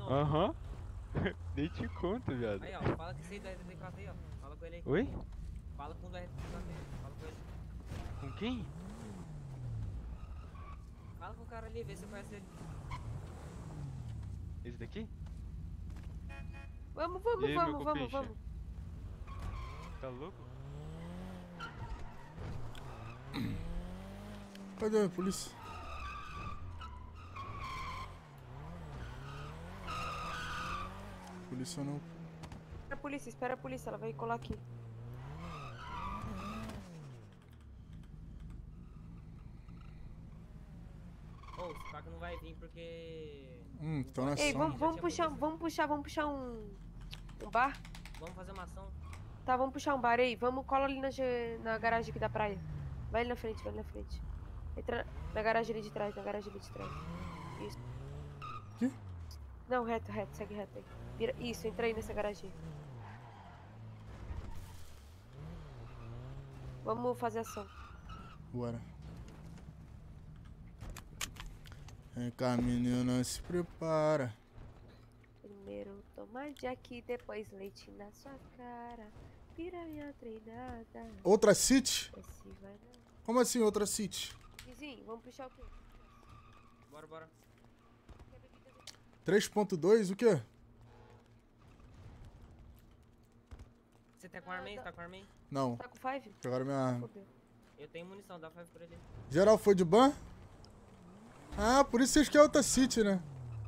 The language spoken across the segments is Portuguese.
Aham. Nem te conto, viado. Aí, ó, fala que você do RT4 aí, ó. Fala com ele aí. Oi? Fala com o do RT4 aí. Fala com ele. Com quem? Fala com o cara ali, vê se você conhece ele. Esse daqui? Vamos, E vamos, aí, meu vamos, vamos, compeixa? vamos. Tá louco? Cadê a polícia? Polícia não. Espera a polícia, ela vai colar aqui. Ô, esse faca não vai vir porque... Tô na Ei, ação. vamos puxar um bar? Vamos fazer uma ação. Tá, vamos puxar um bar aí. Vamos, cola ali na garagem aqui da praia. Vai ali na frente, vai ali na frente. Entra na garagem ali de trás, na garagem ali de trás. Isso. Quê? Não, reto, segue reto aí. Isso, entra aí nessa garagem. Vamos fazer ação. Bora. Vem cá, menina, se prepara. Primeiro toma Jack, depois leite na sua cara. Piranha treinada. Outra City? Esse vai não. Como assim outra City? Vizinho, vamos puxar o quê? Bora, bora. 3.2, o quê? Você tá com arma aí? Tá com arma aí? Não. Tá com 5? Pegaram minha arma. Fodeu. Eu tenho munição, dá 5 por ele. Geral foi de ban? Ah, por isso vocês querem outra City, né?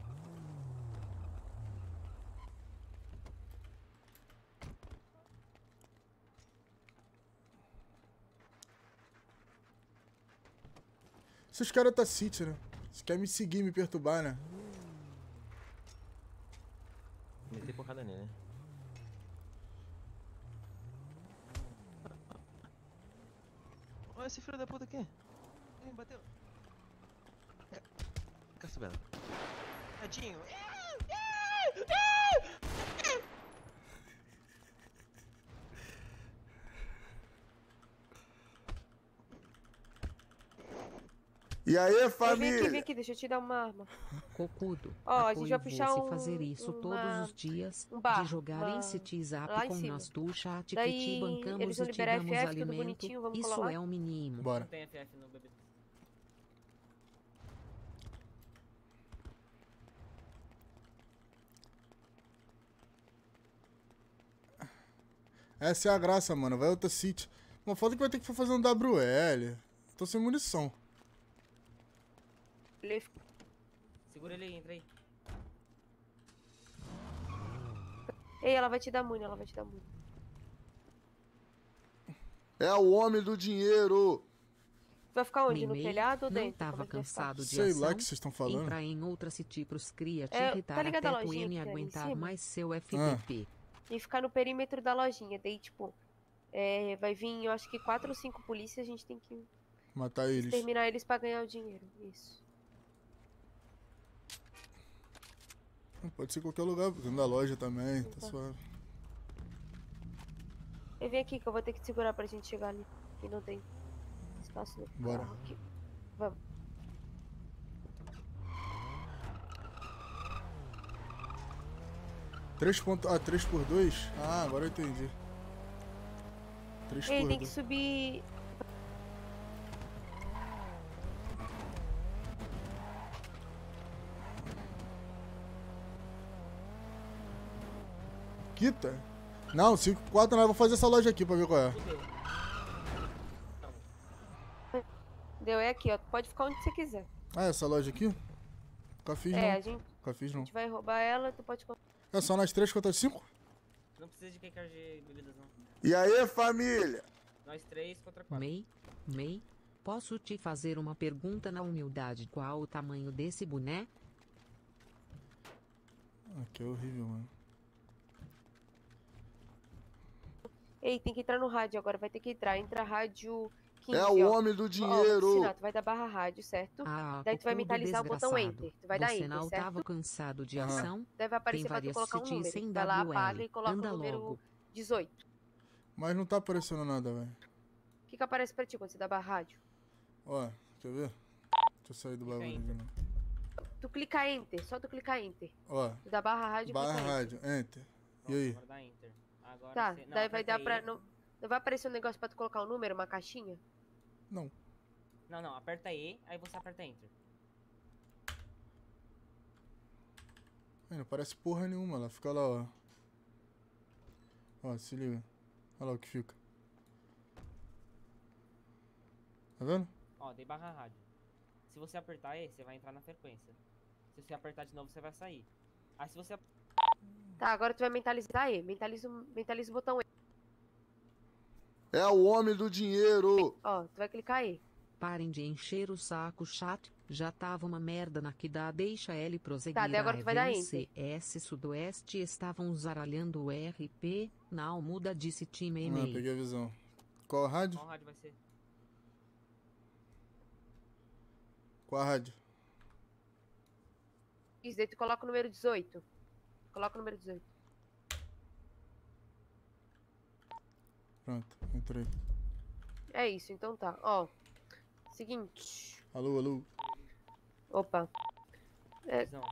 Vocês querem outra City, né? Vocês querem me seguir, me perturbar, né? Meter porrada nele, né? Olha esse filho da puta aqui. Ele bateu. Castabela. Tadinho. E aí, Vem família? aqui, deixa eu te dar uma arma. Cocudo. Ó, a gente vai apoio puxar você fazer isso todos os dias, bar, de jogar em City lá Zap em com cima. nós do chat que Daí, te eles bancamos vão e te liberar damos FF, tudo alimento. bonitinho, vamos Isso colar lá? é o mínimo. Bora. Não tem FF no bebê. Essa é a graça, mano. Vai outra City. Uma foda que vai ter que fazer um WL. Tô sem munição. Segura ele aí, entra aí. Ei, ela vai te dar muito, ela vai te dar muito. É o homem do dinheiro. Vai ficar onde? No Mimei, telhado ou não dentro? tava Como é que vai ficar? cansado de Sei ação? lá o que vocês estão falando. Entrar em outra City pros cria te É, tá irritar ligado a até tu lojinha me que tem ali em aguentar cima? mais seu FTP. E ficar no perímetro da lojinha. Daí, tipo, vai vir, eu acho que 4 ou 5 polícias, a gente tem que Matar eles. exterminar eles pra ganhar o dinheiro. Isso. Pode ser qualquer lugar, dentro da loja também. Tá suave. Eu vem aqui que eu vou ter que segurar pra gente chegar ali. Que não tem espaço no Bora. carro aqui. Vamos. Ah, 3x2? Ah, agora eu entendi. 3x2. Ei, tem que subir. Quita? Não, 5x4 não. Eu vou fazer essa loja aqui pra ver qual é. Deu, é aqui, ó. Pode ficar onde você quiser. Ah, essa loja aqui? Nunca fiz, não. A gente não. vai roubar ela, tu pode... É só nós 3 contra 5? Não precisa de quem quer de bebidas, não. E aí, família? Nós 3 contra 4. May, posso te fazer uma pergunta na humildade? Qual o tamanho desse boné? Aqui é horrível, mano. Ei, tem que entrar no rádio agora, vai ter que entrar. Entra rádio 15, É o ó. homem do dinheiro. Ó, tu vai dar barra rádio, certo? Daí tu vai Cocudo mentalizar o botão desgraçado. Enter. Tu vai dar Você Enter, não certo? tava cansado de Aham. ação? Deve aparecer Tem pra tu várias colocar um cities número. sem Vai lá, WL. apaga e coloca Anda o número logo. 18. Mas não tá aparecendo nada, velho. O que aparece pra ti quando você dá barra rádio? Ó, quer ver? Deixa eu sair do bagulho aí. de novo. tu clicar Enter, só tu clicar Enter. Ó, Tu dá barra rádio e barra clica rádio, enter. Pronto, E aí? agora dá Enter. Agora Tá, você... Não, daí vai aperta dar pra... E. Não vai aparecer um negócio pra tu colocar um número, uma caixinha? Não. Não, aperta E, aí você aperta Enter. Aí não parece porra nenhuma, ela fica lá, ó. Ó, se liga. Olha lá o que fica. Tá vendo? Ó, dei barra rádio. Se você apertar E, você vai entrar na frequência. Se você apertar de novo, você vai sair. Aí se você... Tá, agora tu vai mentalizar E. Mentaliza o botão E. É o homem do dinheiro! Ó, tu vai clicar E. Parem de encher o saco chato, já tava uma merda na que dá, deixa ele prosseguir. Tá, daí agora tu vai dar Enter. CS Sudoeste estavam zaralhando o RP, não muda disse time Ah, e-mail. peguei a visão. Qual a rádio? Qual rádio vai ser? Qual a rádio? Isso, daí tu coloca o número 18. Coloca o número 18. Pronto, entrei. É isso, então tá. Ó, seguinte. Alô, alô. Opa. É, Visão.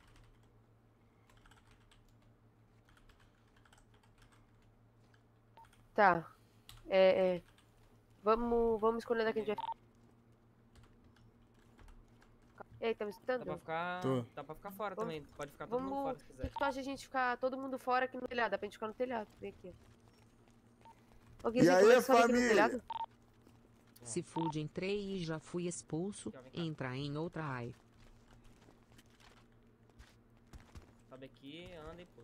tá. Vamos escolher daqui a gente vai... Ei, tá me Dá escutando? pra ficar... Tô. Dá pra ficar fora Vamos- também. Pode ficar todo mundo Vamos... fora se O que quiser. que tu acha de a gente ficar todo mundo fora aqui no telhado? Dá pra gente ficar no telhado. Vem aqui. Ô, Guizinho, aí, como é que sobe aqui no família? telhado? Se fude, entrei e já fui expulso, Aqui, ó, vem cá. entra em outra ai. Sobe aqui, anda e pô.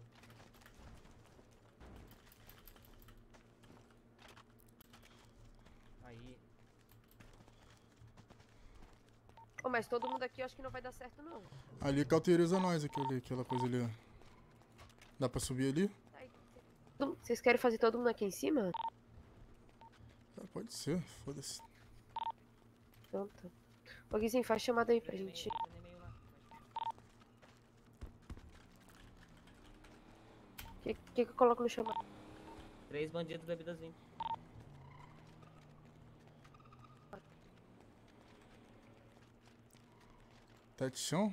Aí. Ô, mas todo mundo aqui eu acho que não vai dar certo, não. Ali cauteriza nós, aquela coisa ali, ó. Dá pra subir ali? Vocês querem fazer todo mundo aqui em cima? Ah, pode ser, foda-se. Então tá. Ô, Guizinho, faz chamada aí pra Entra no gente. e-mail, entra no e-mail lá. O que eu coloco no chamado? 3 bandidos bebidas 20. Tá de chão?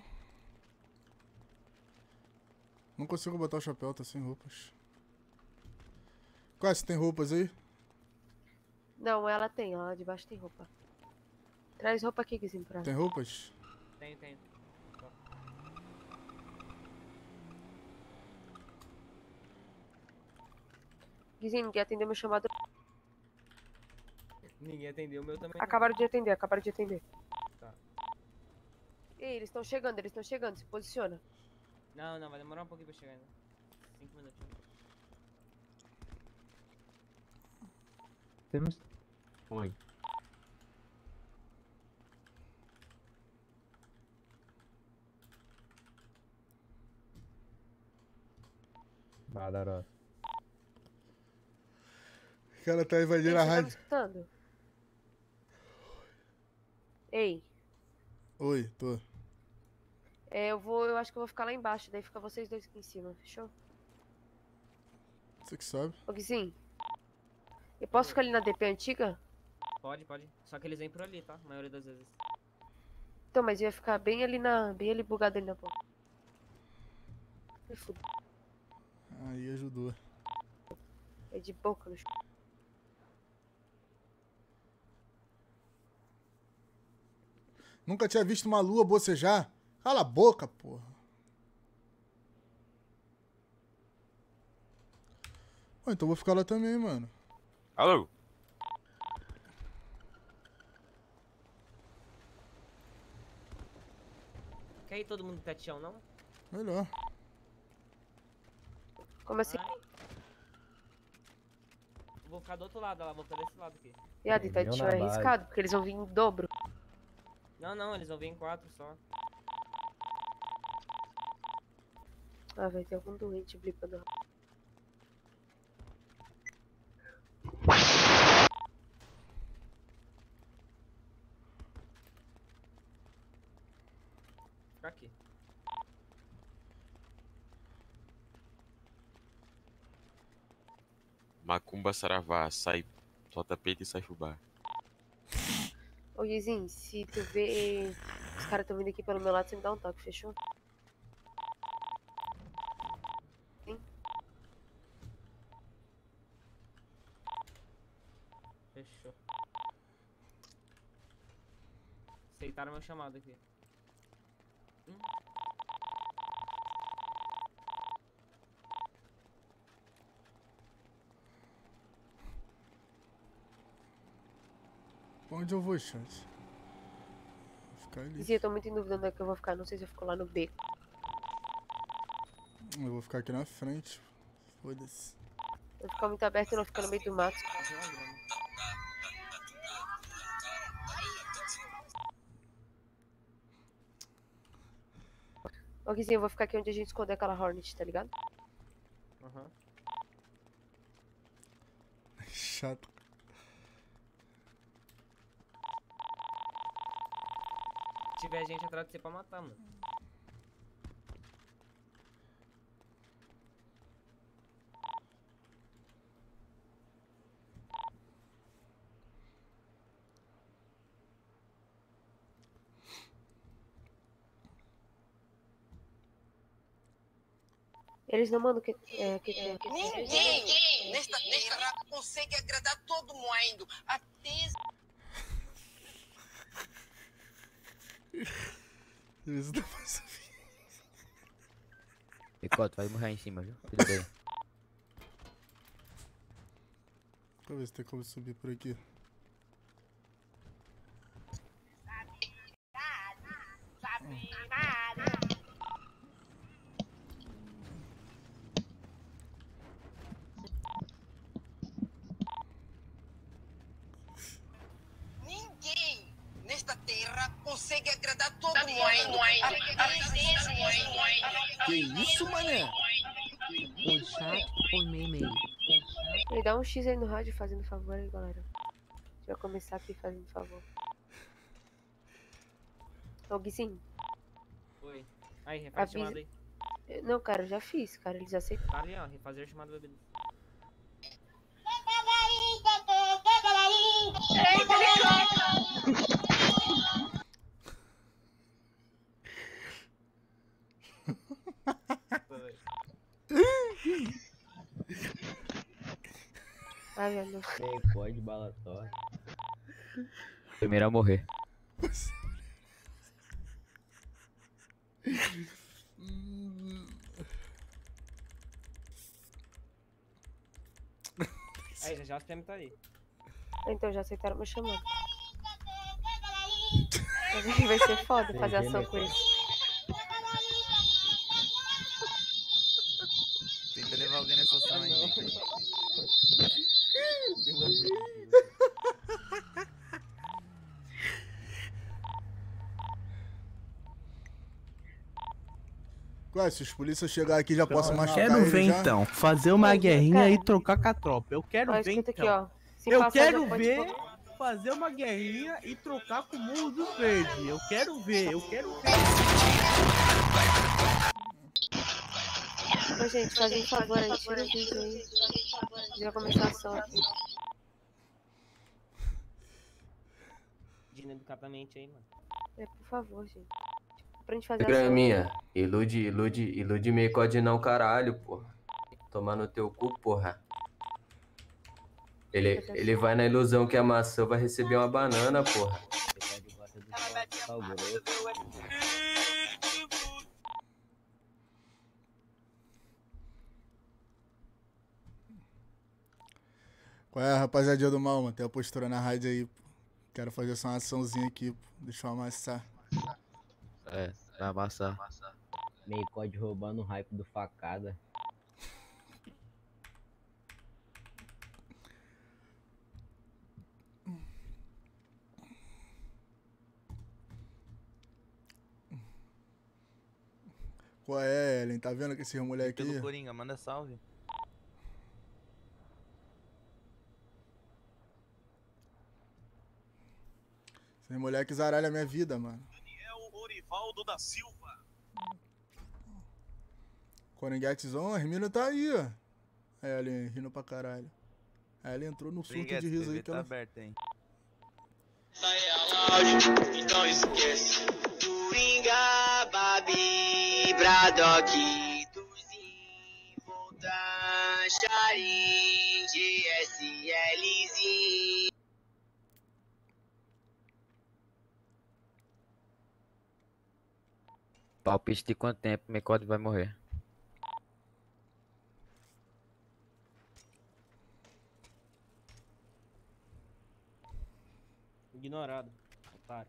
Não consigo botar o chapéu, tá sem roupas. Quase, você tem roupas aí? Não, ela tem. Ela debaixo tem roupa. Traz roupa aqui, Guizinho, pra ela. Tem roupas? Tenho. Guizinho, ninguém atendeu meu chamado. Ninguém atendeu o meu também. Acabaram de atender. Tá. Ei, eles estão chegando. Se posiciona. Não, vai demorar um pouquinho pra chegar ainda. 5 minutinhos. Temos. Calma aí. Badara. O cara tá invadindo Ei, a você tá me rádio. escutando? Ei, Oi, tô. eu acho que eu vou ficar lá embaixo, daí fica vocês dois aqui em cima, fechou? Você que sabe. Ô, Guizinho, eu posso ficar ali na DP antiga? Pode. Só que eles vêm por ali, tá? A maioria das vezes. Então, mas eu ia ficar bem ali bugado ali na ponta. Me fude. Aí ajudou. É de boca no chão. Nunca tinha visto uma lua bocejar? Cala a boca, porra. Pô, então eu vou ficar lá também, mano. Alô? Quer ir todo mundo no chão, não? Melhor. Como assim? Vai. Vou ficar do outro lado, lá, vou ficar desse lado aqui. Viado, tá de chão é arriscado, porque eles vão vir em dobro. Não, eles vão vir em 4 só. Ah, vai ter algum doente blipando. Ficar aqui. Macumba Saravá, sai, solta peito e sai fubá. Ô, Guizinho, se tu vê Os caras estão vindo aqui pelo meu lado, você me dá um toque, fechou? Sim. Fechou. Aceitaram meu chamado aqui. Pra onde eu vou, chance? Vou ficar ali. Sim, eu tô muito em dúvida onde é que eu vou ficar. Não sei se eu fico lá no beco. Eu vou ficar aqui na frente. Foda-se. Eu vou ficar muito aberto e não ficar no meio do mato. Ô, Guizinho, eu vou ficar aqui onde a gente escondeu aquela Hornet, tá ligado? Aham. Chato. Se tiver gente atrás de você pra matar, mano. Eles não mandam Ninguém nesta terra consegue agradar todo mundo. Até Isso não vai subir. Picote, vai morrer em cima, viu? Tudo bem. Deixa eu ver se tem como subir por aqui. ninguém nesta terra consegue agradar todo mundo. Que isso, mané? Oi, chat. Oi, meme. Me dá um X aí no rádio, fazendo favor aí, galera. Deixa eu começar aqui fazendo favor. Ô, Guizinho. Oi. Aí, refaz a chamada aí. Não, cara, eu já fiz, cara. Eles aceitam. Tá ali, ó. Refazer a chamada do bebê. Ai, meu Deus. Pode bala torre. Primeiro a morrer. Aí, já o PM tá aí. Então, já aceitaram meu chamado. Vai ser foda fazer ação com isso. Tenta levar alguém nessa ação aí. Ué, se os polícias chegar aqui já posso machucar Quero ele ver já? então, fazer uma guerrinha cara. e trocar com a tropa. Eu quero Ó, ver escuta aqui, então. ó. Se Eu passar, quero já pode ver pôr. fazer uma guerrinha e trocar com o Murro dos Verdes. Eu quero ver, eu quero ver. Ô, gente, fazem um favor aí, tira o vídeo aí. Já começar a ação aqui. Dina educadamente aí, mano. É, por favor, gente. Pra gente fazer ação. Graminha, ilude meio code não, caralho, porra. Tomar no teu cu, porra. Ele vai na ilusão que a maçã vai receber uma banana, porra. Qual é, rapaziada do mal, mano? Tem a postura na rádio aí, pô. Quero fazer só uma açãozinha aqui, pô. Deixa eu amassar. É, vai amassar. Meio code roubando o hype do facada. Qual é, Ellen? Tá vendo que esses moleque Pelo aqui? Coringa, manda salve. Esses moleques zaralham a minha vida, mano. Daniel Orivaldo da Silva. Coringuetezão, as minas tá aí, ó. A Ellen rindo pra caralho. A Ellen entrou no surto de riso aí que tá ela... aberto, hein? Então esquece. Pinga, Babi, Bradock, Tuzinho, Voltan, Charim, GSLzinho. Palpite de quanto tempo o Mecode vai morrer? Ignorado, otário.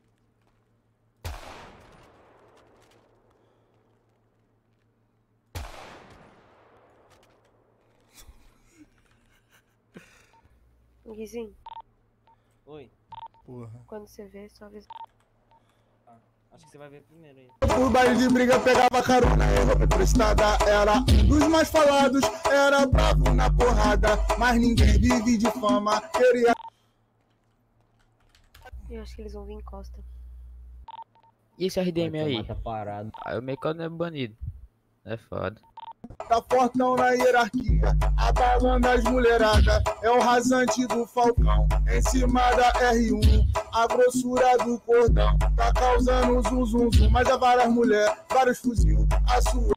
Guizinho, Oi. Porra. quando você vê, só avisa. Tá. Acho que você vai ver primeiro aí. Por baile de briga pegava carona, roupa emprestada era um dos mais falados, era bravo na porrada, mas ninguém vive de fama, queria... Eu acho que eles vão vir em costa. E esse RDM Vai aí? tomar, tá parado. Aí o Mecode não é banido. É foda. Tá fortão na hierarquia, abalando as mulheradas, é o rasante do Falcão, em cima da R1, a grossura do cordão, tá causando zum zum zum, mas há várias mulheres, vários fuzil, a sua...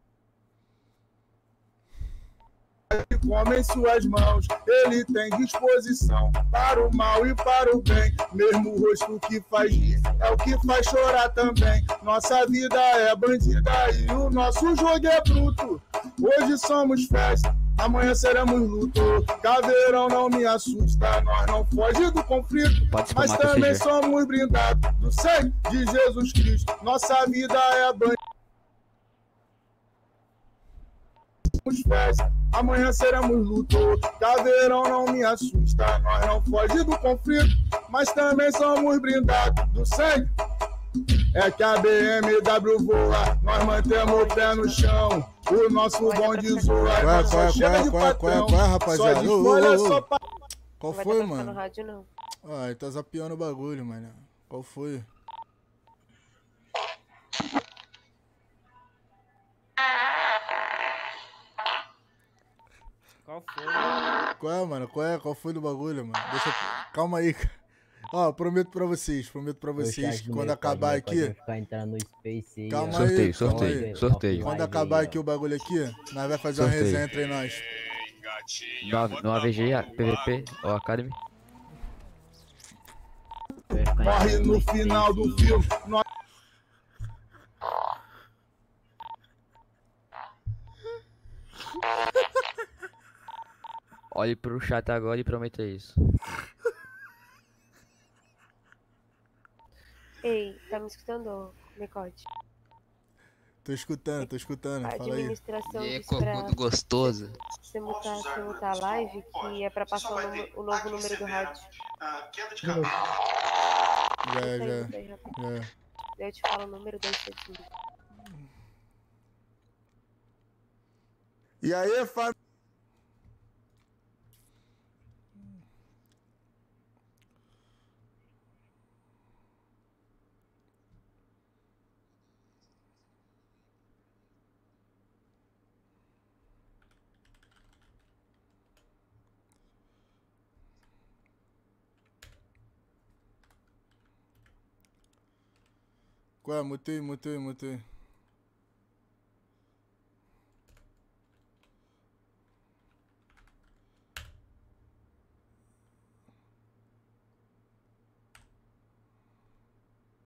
Come em suas mãos, ele tem disposição para o mal e para o bem. Mesmo o rosto que faz rir é o que faz chorar também. Nossa vida é bandida e o nosso jogo é bruto. Hoje somos festa, amanhã seremos luto. Caveirão não me assusta, nós não foge do conflito, mas também somos brindados do sangue de Jesus Cristo. Nossa vida é bandida. Festa, amanhã seremos luto. Caveirão não me assusta, nós não foge do conflito, mas também somos brindados do sangue. É que a BMW voa, nós mantemos o pé no chão. O nosso bonde zoa, nós só chega de patrão. Rapaziada? Qual foi, mano? No rádio, não. Ah, ele tá zapeando o bagulho, mano. Qual foi? Qual foi? Qual é, mano? Qual foi do bagulho, mano? Deixa eu... Calma aí, cara. Ó, prometo pra vocês que quando acabar aqui... Ficar entrando no Space aí, calma ó. aí, Sorteio. Quando acabar aqui o bagulho aqui, nós vai fazer uma resenha entre nós. No AVG, PVP ou Academy? Morre no final do filme. Olhe pro chat agora e prometa isso. Ei, tá me escutando, Mecode? Tô escutando, A fala aí. administração E aí, disse pra cocudo gostoso. você mutar a live, que é pra passar o novo número do rádio. Já. Daí eu te falo o número, daí você desliga. E aí, família? Qual é? Mutei.